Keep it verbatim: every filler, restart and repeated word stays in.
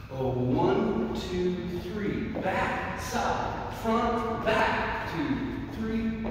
Oh, one, two, three. Back, side, front, back, two, three.